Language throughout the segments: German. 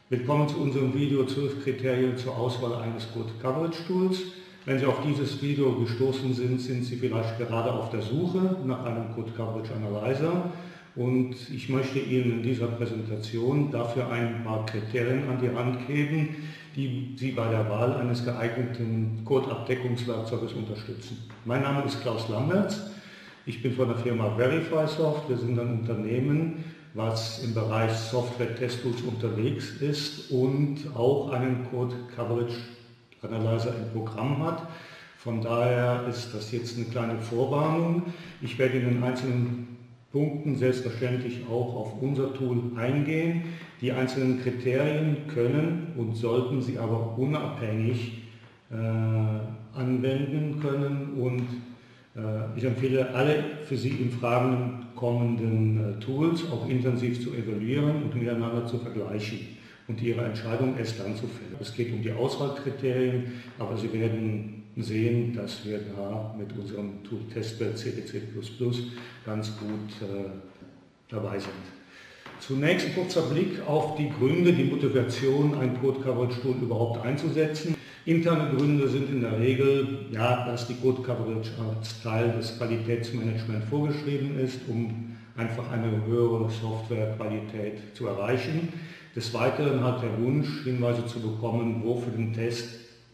Willkommen zu unserem Video 12 Kriterien zur Auswahl eines Code Coverage Tools. Wenn Sie auf dieses Video gestoßen sind, sind Sie vielleicht gerade auf der Suche nach einem Code Coverage Analyzer und ich möchte Ihnen in dieser Präsentation dafür ein paar Kriterien an die Hand geben, die Sie bei der Wahl eines geeigneten Code-Abdeckungswerkzeuges unterstützen. Mein Name ist Klaus Lamberts, ich bin von der Firma VerifySoft. Wir sind ein Unternehmen, was im Bereich Software-Testtools unterwegs ist und auch einen Code Coverage Analyzer im Programm hat. Von daher ist das jetzt eine kleine Vorwarnung. Ich werde in den einzelnen Punkten selbstverständlich auch auf unser Tool eingehen. Die einzelnen Kriterien können und sollten Sie aber unabhängig anwenden können und ich empfehle alle für Sie in Fragen kommenden Tools auch intensiv zu evaluieren und miteinander zu vergleichen und Ihre Entscheidung erst dann zu fällen. Es geht um die Auswahlkriterien, aber Sie werden sehen, dass wir da mit unserem Tool Testbed CDC++ ganz gut dabei sind. Zunächst ein kurzer Blick auf die Gründe, die Motivation, ein Code Coverage Tool überhaupt einzusetzen. Interne Gründe sind in der Regel, dass die Code Coverage als Teil des Qualitätsmanagements vorgeschrieben ist, um einfach eine höhere Softwarequalität zu erreichen. Des Weiteren hat der Wunsch, Hinweise zu bekommen, wo für den Test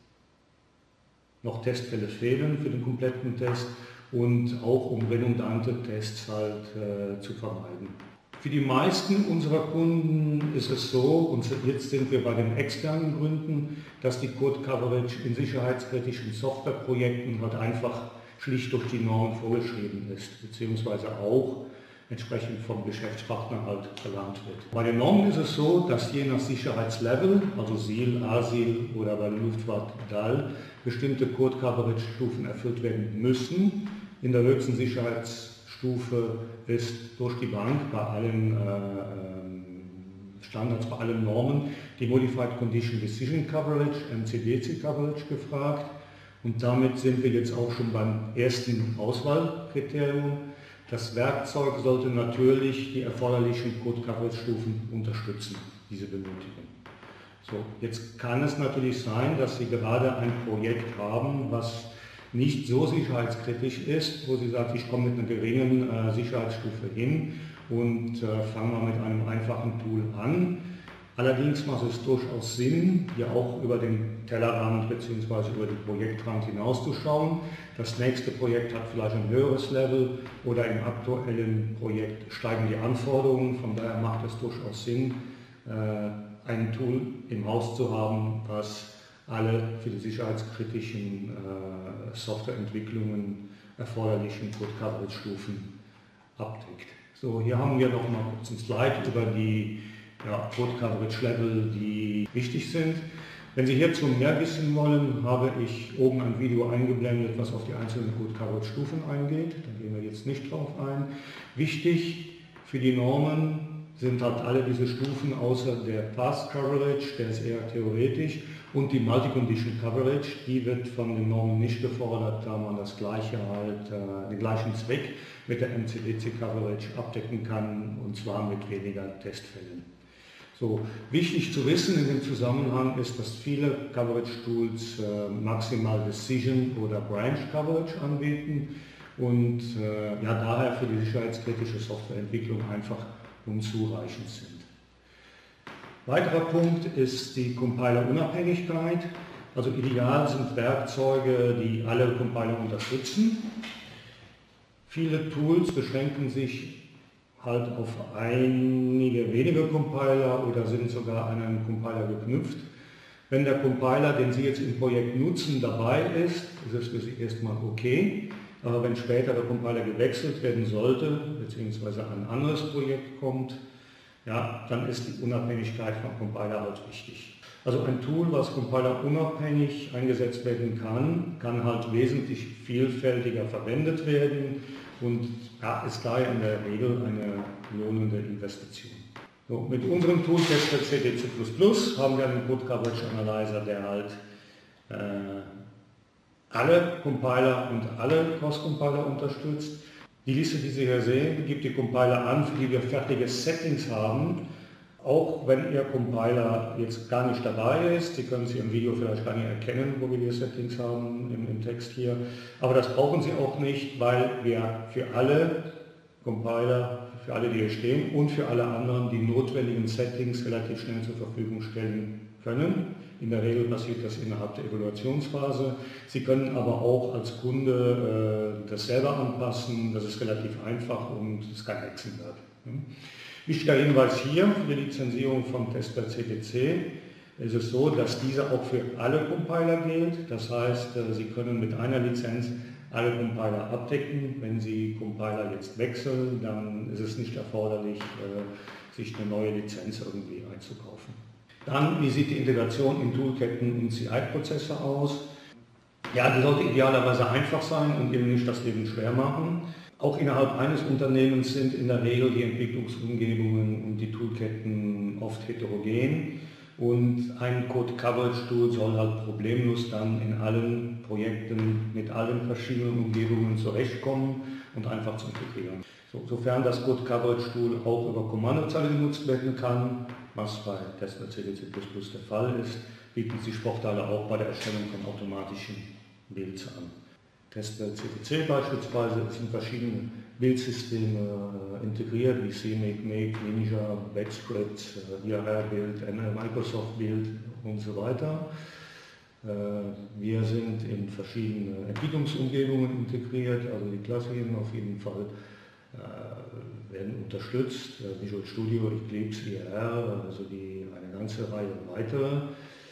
noch Testfälle fehlen für den kompletten Test und auch um redundante Tests zu vermeiden. Für die meisten unserer Kunden ist es so, und jetzt sind wir bei den externen Gründen, dass die Code Coverage in sicherheitskritischen Softwareprojekten halt einfach schlicht durch die Normen vorgeschrieben ist, beziehungsweise auch entsprechend vom Geschäftspartner halt verlangt wird. Bei den Normen ist es so, dass je nach Sicherheitslevel, also SIL, ASIL oder bei der Luftfahrt DAL, bestimmte Code Coverage Stufen erfüllt werden müssen. In der höchsten Sicherheitsstufe ist durch die Bank bei allen Standards, bei allen Normen die Modified Condition Decision Coverage, MCDC Coverage gefragt. Und damit sind wir jetzt auch schon beim ersten Auswahlkriterium. Das Werkzeug sollte natürlich die erforderlichen Code Coverage Stufen unterstützen, die Sie benötigen. So, jetzt kann es natürlich sein, dass Sie gerade ein Projekt haben, was nicht so sicherheitskritisch ist, wo Sie sagen, ich komme mit einer geringen Sicherheitsstufe hin und fange mal mit einem einfachen Tool an. Allerdings macht es durchaus Sinn, hier auch über den Tellerrand bzw. über den Projektrand hinauszuschauen. Das nächste Projekt hat vielleicht ein höheres Level oder im aktuellen Projekt steigen die Anforderungen. Von daher macht es durchaus Sinn, ein Tool im Haus zu haben, was alle für die sicherheitskritischen Softwareentwicklungen erforderlichen Code Coverage Stufen abdeckt. So, hier haben wir noch mal kurz ein Slide über die Code Coverage Level, die wichtig sind. Wenn Sie hierzu mehr wissen wollen, habe ich oben ein Video eingeblendet, was auf die einzelnen Code Coverage Stufen eingeht. Da gehen wir jetzt nicht drauf ein. Wichtig für die Normen sind halt alle diese Stufen außer der Path Coverage, der ist eher theoretisch, und die Multi-Condition Coverage, die wird von den Normen nicht gefordert, da man das gleiche den gleichen Zweck mit der MCDC Coverage abdecken kann, und zwar mit weniger Testfällen. So, wichtig zu wissen in dem Zusammenhang ist, dass viele Coverage Tools maximal Decision oder Branch Coverage anbieten und daher für die sicherheitskritische Softwareentwicklung einfach unzureichend sind. Weiterer Punkt ist die Compiler-Unabhängigkeit. Also ideal sind Werkzeuge, die alle Compiler unterstützen. Viele Tools beschränken sich halt auf einige wenige Compiler oder sind sogar an einen Compiler geknüpft. Wenn der Compiler, den Sie jetzt im Projekt nutzen, dabei ist, ist es für Sie erstmal okay. Aber wenn später der Compiler gewechselt werden sollte, beziehungsweise ein anderes Projekt kommt, dann ist die Unabhängigkeit vom Compiler halt wichtig. Also ein Tool, was Compiler unabhängig eingesetzt werden kann, kann halt wesentlich vielfältiger verwendet werden und ist daher in der Regel eine lohnende Investition. So, mit unserem Tool Testbed CDC++ haben wir einen Code Coverage Analyzer, der halt alle Compiler und alle Cross-Compiler unterstützt. Die Liste, die Sie hier sehen, gibt die Compiler an, für die wir fertige Settings haben, Auch wenn Ihr Compiler jetzt gar nicht dabei ist, Sie können es hier im Video vielleicht gar nicht erkennen, wo wir die Settings haben im Text hier, aber das brauchen Sie auch nicht, weil wir für alle Compiler, für alle, die hier stehen und für alle anderen die notwendigen Settings relativ schnell zur Verfügung stellen können. In der Regel passiert das innerhalb der Evaluationsphase. Sie können aber auch als Kunde das selber anpassen, das ist relativ einfach und es ist kein Hexenwerk. Wichtiger Hinweis hier für die Lizenzierung vom Testbed-CTC ist es so, dass diese auch für alle Compiler gilt. Das heißt, Sie können mit einer Lizenz alle Compiler abdecken. Wenn Sie Compiler jetzt wechseln, dann ist es nicht erforderlich, sich eine neue Lizenz irgendwie einzukaufen. Dann, wie sieht die Integration in Toolketten und CI-Prozesse aus? Ja, die sollte idealerweise einfach sein und eben nicht das Leben schwer machen. Auch innerhalb eines Unternehmens sind in der Regel die Entwicklungsumgebungen und die Toolketten oft heterogen und ein Code Coverage Tool soll halt problemlos dann in allen Projekten mit allen verschiedenen Umgebungen zurechtkommen und einfach zu integrieren. Sofern das Code Coverage Tool auch über Kommandozeile genutzt werden kann, was bei Testbed-CTC++ der Fall ist, bieten sich Vorteile auch bei der Erstellung von automatischen Builds an. Testbed-CTC beispielsweise sind verschiedene Buildsysteme integriert, wie CMake, Make, Ninja, Backscript, IRR-Build, Microsoft-Build und so weiter. Wir sind in verschiedene Entwicklungsumgebungen integriert, also die Klassen auf jeden Fall werden unterstützt, Visual Studio, Eclipse, IRR, also eine ganze Reihe weitere.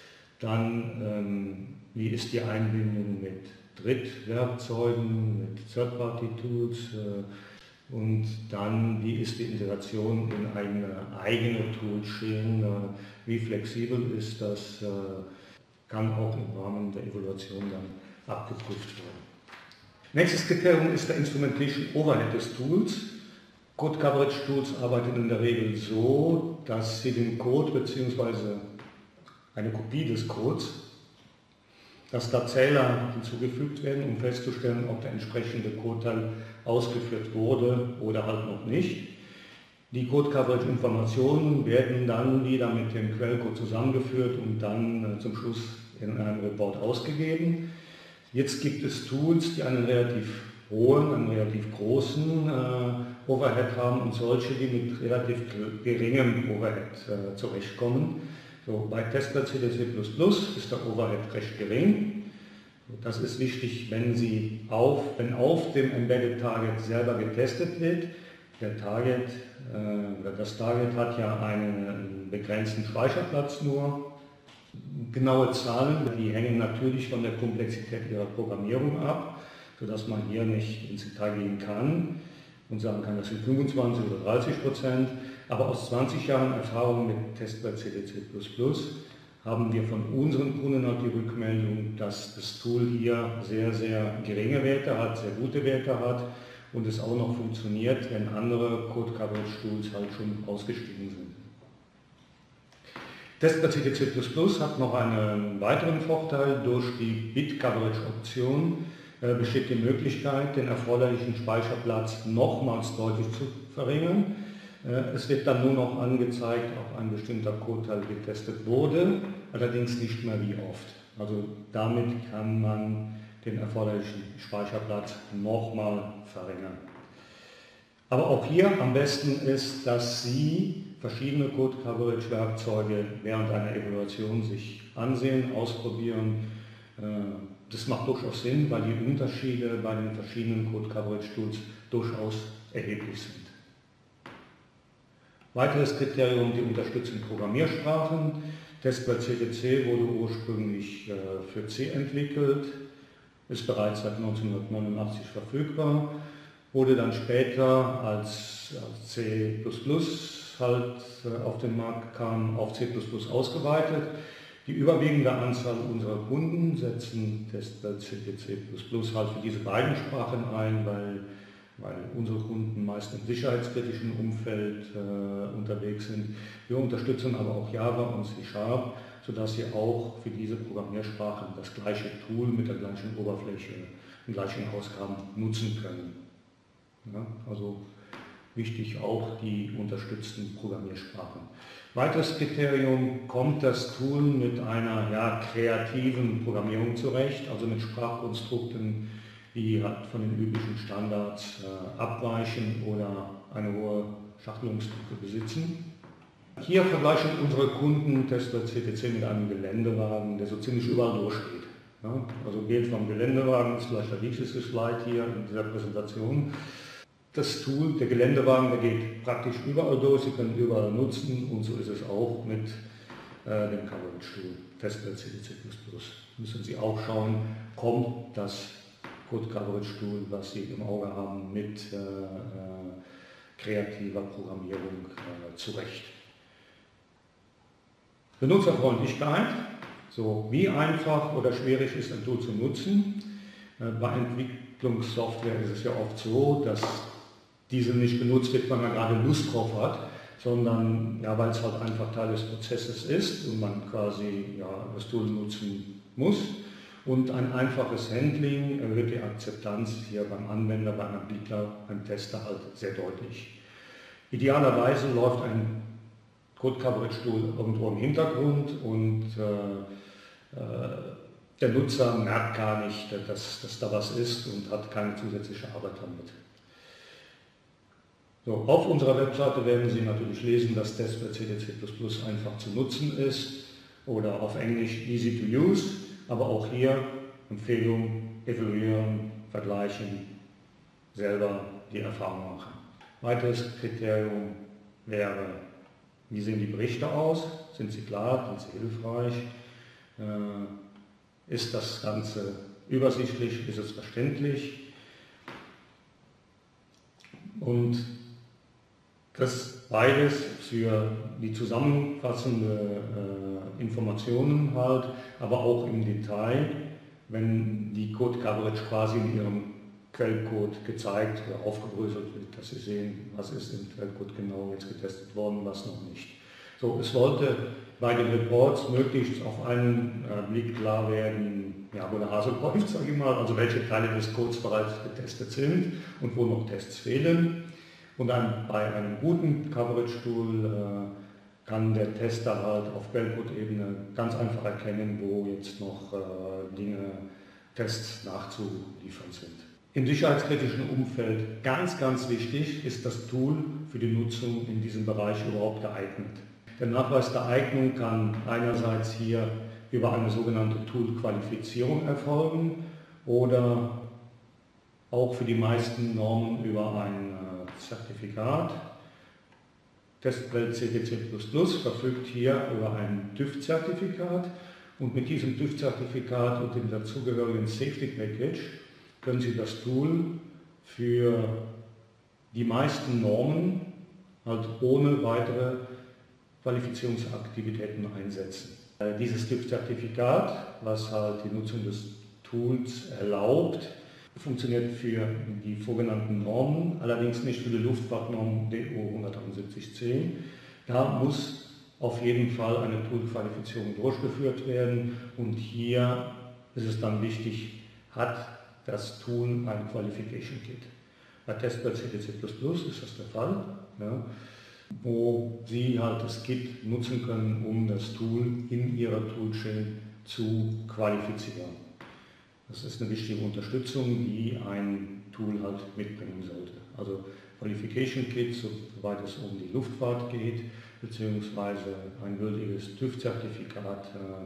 Dann, wie ist die Einbindung mit Drittwerkzeugen, mit Third-Party-Tools und dann, wie ist die Integration in eigene Toolchain, wie flexibel ist das, kann auch im Rahmen der Evaluation dann abgeprüft werden. Nächstes Kriterium ist der Instrumentation Overhead des Tools. Code Coverage Tools arbeiten in der Regel so, dass sie den Code bzw. eine Kopie des Codes, dass da Zähler hinzugefügt werden, um festzustellen, ob der entsprechende Codeteil ausgeführt wurde oder halt noch nicht. Die Code Coverage Informationen werden dann wieder mit dem Quellcode zusammengeführt und dann zum Schluss in einem Report ausgegeben. Jetzt gibt es Tools, die einen relativ hohen, einen relativ großen Overhead haben und solche, die mit relativ geringem Overhead zurechtkommen. So, bei Testbed-CTC++ ist der Overhead recht gering. Das ist wichtig, wenn auf dem Embedded Target selber getestet wird. Das Target hat ja einen begrenzten Speicherplatz nur. Genaue Zahlen, die hängen natürlich von der Komplexität Ihrer Programmierung ab, sodass man hier nicht ins Detail gehen kann und sagen kann, das sind 25 oder 30%. Aber aus 20 Jahren Erfahrung mit Testbed-CTC++ haben wir von unseren Kunden auch die Rückmeldung, dass das Tool hier sehr, sehr geringe Werte hat, sehr gute Werte hat und es auch noch funktioniert, wenn andere Code Coverage Tools halt schon ausgestiegen sind. Testbed-CTC++ hat noch einen weiteren Vorteil. Durch die Bit-Coverage-Option besteht die Möglichkeit, den erforderlichen Speicherplatz nochmals deutlich zu verringern. Es wird dann nur noch angezeigt, ob ein bestimmter Codeteil getestet wurde, allerdings nicht mehr wie oft. Also damit kann man den erforderlichen Speicherplatz nochmal verringern. Aber auch hier am besten ist, dass Sie verschiedene Code-Coverage-Werkzeuge während einer Evaluation sich ansehen, ausprobieren. Das macht durchaus Sinn, weil die Unterschiede bei den verschiedenen Code-Coverage-Tools durchaus erheblich sind. Weiteres Kriterium, die Unterstützung Programmiersprachen. Testbed-CTC wurde ursprünglich für C entwickelt, ist bereits seit 1989 verfügbar, wurde dann später als C++ halt auf den Markt kam, auf C++ ausgeweitet. Die überwiegende Anzahl unserer Kunden setzen Testbed-CTC++ halt für diese beiden Sprachen ein, weil unsere Kunden meist im sicherheitskritischen Umfeld unterwegs sind. Wir unterstützen aber auch Java und C#, sodass Sie auch für diese Programmiersprachen das gleiche Tool mit der gleichen Oberfläche, den gleichen Ausgaben nutzen können. Ja, also Wichtig auch die unterstützten Programmiersprachen. Weiteres Kriterium: kommt das Tool mit einer kreativen Programmierung zurecht, also mit Sprachkonstrukten, die halt von den üblichen Standards abweichen oder eine hohe Schachtelungsstufe besitzen. Hier vergleichen unsere Kunden Testbed CTC mit einem Geländewagen, der so ziemlich überall durchsteht. Ja, also geht vom Geländewagen, ist vielleicht der wichtigste Slide hier in dieser Präsentation. Das Tool, der Geländewagen, der geht praktisch überall durch, Sie können überall nutzen, und so ist es auch mit dem Coverage Tool Testbed CTC++. Müssen Sie auch schauen, kommt das Code Coverage Tool, was Sie im Auge haben, mit kreativer Programmierung zurecht. Benutzerfreundlichkeit. So, wie einfach oder schwierig ist ein Tool zu nutzen? Bei Entwicklungssoftware ist es ja oft so, dass diese nicht benutzt wird, weil man gerade Lust drauf hat, sondern weil es halt einfach Teil des Prozesses ist und man quasi das Tool nutzen muss. Und ein einfaches Handling erhöht die Akzeptanz hier beim Anwender, beim Entwickler, beim Tester halt sehr deutlich. Idealerweise läuft ein Code Coverage Tool irgendwo im Hintergrund und der Nutzer merkt gar nicht, dass da was ist und hat keine zusätzliche Arbeit damit. So, auf unserer Webseite werden Sie natürlich lesen, dass Testbed CTC++ einfach zu nutzen ist oder auf Englisch easy to use, aber auch hier Empfehlung: evaluieren, vergleichen, selber die Erfahrung machen. Weiteres Kriterium wäre: wie sehen die Berichte aus? Sind sie klar? Sind sie hilfreich? Ist das Ganze übersichtlich? Ist es verständlich? Und das beides für die zusammenfassende Informationen halt, aber auch im Detail, wenn die Code Coverage quasi in Ihrem Quellcode gezeigt oder aufgebröselt wird, dass Sie sehen, was ist im Quellcode genau jetzt getestet worden, was noch nicht. So, es sollte bei den Reports möglichst auf einen Blick klar werden, wo der Hase läuft, sage ich mal, also welche Teile des Codes bereits getestet sind und wo noch Tests fehlen. Und dann bei einem guten Coverage-Tool kann der Tester halt auf Quellcode-Ebene ganz einfach erkennen, wo jetzt noch Tests nachzuliefern sind. Im sicherheitskritischen Umfeld ganz wichtig: ist das Tool für die Nutzung in diesem Bereich überhaupt geeignet? Der Nachweis der Eignung kann einerseits hier über eine sogenannte Tool-Qualifizierung erfolgen oder auch für die meisten Normen über ein Zertifikat. Testbed CTC++ verfügt hier über ein TÜV-Zertifikat, und mit diesem TÜV-Zertifikat und dem dazugehörigen Safety Package können Sie das Tool für die meisten Normen halt ohne weitere Qualifizierungsaktivitäten einsetzen. Dieses TÜV-Zertifikat, was halt die Nutzung des Tools erlaubt, funktioniert für die sogenannten Normen, allerdings nicht für die Luftfahrtnorm DO 17110. Da muss auf jeden Fall eine Tool-Qualifizierung durchgeführt werden, und hier ist es dann wichtig, hat das Tool ein Qualification Kit. Bei Testbed CTC++ ist das der Fall, wo Sie halt das Kit nutzen können, um das Tool in Ihrer Toolchain zu qualifizieren. Das ist eine wichtige Unterstützung, die ein Tool halt mitbringen sollte. Also Qualification Kit, soweit es um die Luftfahrt geht, beziehungsweise ein gültiges TÜV-Zertifikat,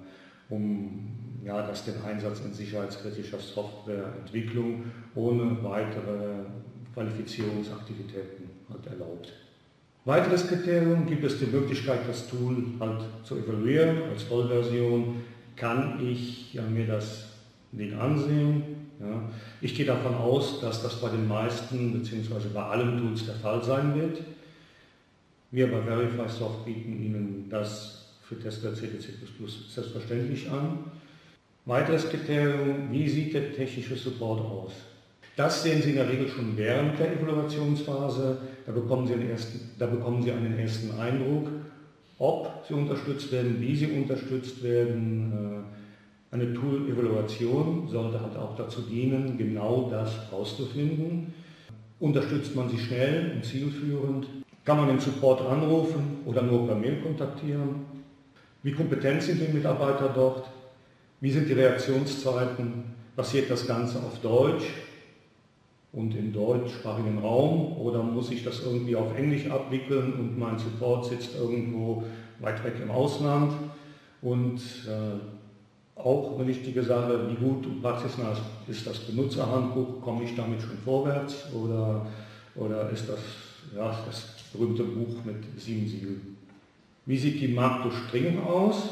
das den Einsatz in sicherheitskritischer Softwareentwicklung ohne weitere Qualifizierungsaktivitäten halt erlaubt. Weiteres Kriterium: gibt es die Möglichkeit, das Tool halt zu evaluieren als Vollversion. Kann ich mir das Ding ansehen? Ich gehe davon aus, dass das bei den meisten bzw. bei allen Tools der Fall sein wird. Wir bei VerifySoft bieten Ihnen das für Testbed CTC++ selbstverständlich an. Weiteres Kriterium: wie sieht der technische Support aus? Das sehen Sie in der Regel schon während der Evaluationsphase. Da bekommen Sie einen ersten Eindruck, ob Sie unterstützt werden, wie Sie unterstützt werden. Eine Tool-Evaluation sollte halt auch dazu dienen, genau das herauszufinden. Unterstützt man sie schnell und zielführend? Kann man den Support anrufen oder nur per Mail kontaktieren? Wie kompetent sind die Mitarbeiter dort? Wie sind die Reaktionszeiten? Passiert das Ganze auf Deutsch und im deutschsprachigen Raum oder muss ich das irgendwie auf Englisch abwickeln und mein Support sitzt irgendwo weit weg im Ausland? Und auch eine wichtige Sache, wie gut und praxisnah ist das Benutzerhandbuch? Komme ich damit schon vorwärts oder ist das das berühmte Buch mit 7 Siegeln? Wie sieht die Marktdurchdringung aus?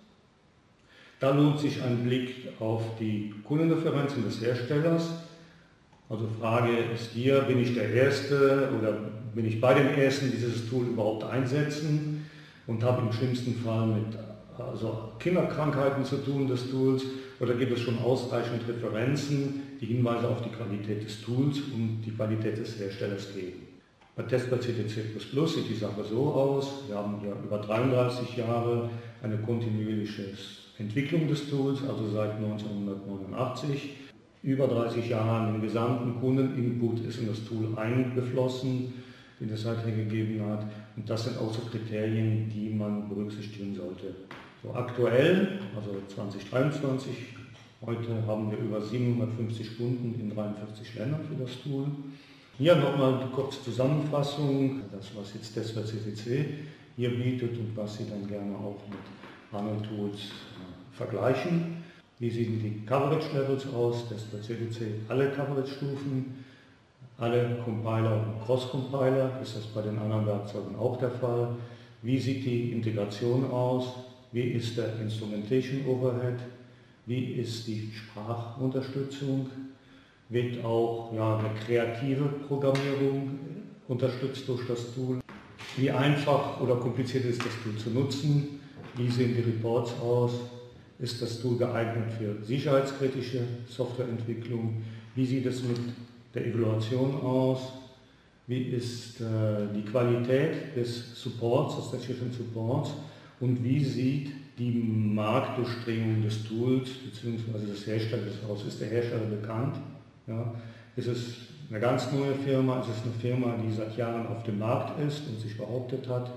Da lohnt sich ein Blick auf die Kundenreferenzen des Herstellers. Also Frage ist hier, bin ich der Erste oder bin ich bei den Ersten, die dieses Tool überhaupt einsetzen und habe im schlimmsten Fall mit Kinderkrankheiten zu tun des Tools oder gibt es schon ausreichend Referenzen, die Hinweise auf die Qualität des Tools und die Qualität des Herstellers geben. Bei Testbasierte C++ sieht die Sache so aus, wir haben hier über 33 Jahre eine kontinuierliche Entwicklung des Tools, also seit 1989. Über 30 Jahre an den gesamten Kundeninput ist in das Tool eingeflossen, den es seither gegeben hat. Und das sind auch so Kriterien, die man berücksichtigen sollte. So aktuell, also 2023, heute haben wir über 750 Kunden in 43 Ländern für das Tool. Hier nochmal eine kurze Zusammenfassung, das was jetzt Testbasierte C hier bietet und was Sie dann gerne auch mit anderen Tools vergleichen. Wie sehen die Coverage Levels aus? Testbasierte C, alle Coverage-Stufen, alle Compiler und Cross-Compiler, ist das bei den anderen Werkzeugen auch der Fall. Wie sieht die Integration aus? Wie ist der Instrumentation Overhead? Wie ist die Sprachunterstützung? Wird auch eine kreative Programmierung unterstützt durch das Tool? Wie einfach oder kompliziert ist das Tool zu nutzen? Wie sehen die Reports aus? Ist das Tool geeignet für sicherheitskritische Softwareentwicklung? Wie sieht es mit der Evaluation aus? Wie ist die Qualität des Supports, des technischen Supports? Und wie sieht die Marktdurchdringung des Tools bzw. des Herstellers aus? Ist der Hersteller bekannt? Ja? Ist es eine ganz neue Firma? Ist es eine Firma, die seit Jahren auf dem Markt ist und sich behauptet hat?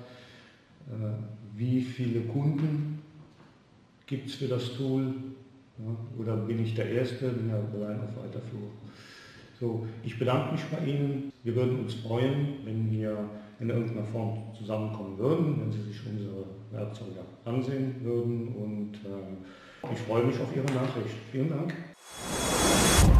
Wie viele Kunden gibt es für das Tool? Ja? Oder bin ich der Erste? Bin ja allein auf weiter Flur. So, ich bedanke mich bei Ihnen. Wir würden uns freuen, wenn wir in irgendeiner Form zusammenkommen würden, wenn Sie sich unsere Werkzeuge ansehen würden und ich freue mich auf Ihre Nachricht. Vielen Dank.